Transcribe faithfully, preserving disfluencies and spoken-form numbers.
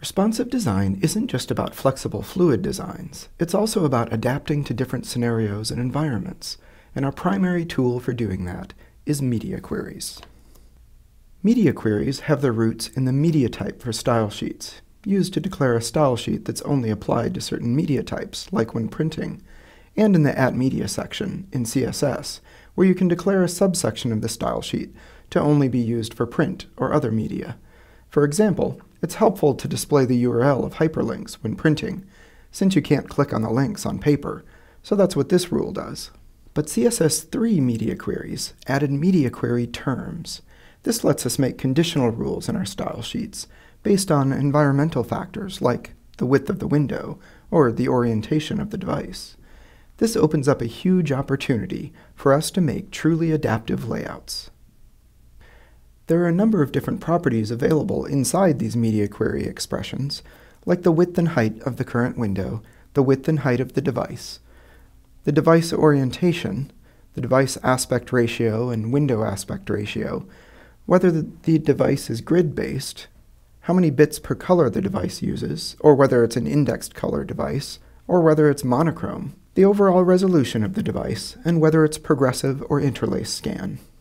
Responsive design isn't just about flexible fluid designs, it's also about adapting to different scenarios and environments, and our primary tool for doing that is media queries. Media queries have their roots in the media type for style sheets, used to declare a style sheet that's only applied to certain media types, like when printing, and in the at media section in C S S, where you can declare a subsection of the style sheet to only be used for print or other media. For example, it's helpful to display the U R L of hyperlinks when printing, since you can't click on the links on paper, so that's what this rule does. But C S S three media queries added media query terms. This lets us make conditional rules in our style sheets based on environmental factors like the width of the window or the orientation of the device. This opens up a huge opportunity for us to make truly adaptive layouts. There are a number of different properties available inside these media query expressions, like the width and height of the current window, the width and height of the device, the device orientation, the device aspect ratio and window aspect ratio, whether the, the device is grid-based, how many bits per color the device uses, or whether it's an indexed color device, or whether it's monochrome, the overall resolution of the device, and whether it's progressive or interlace scan.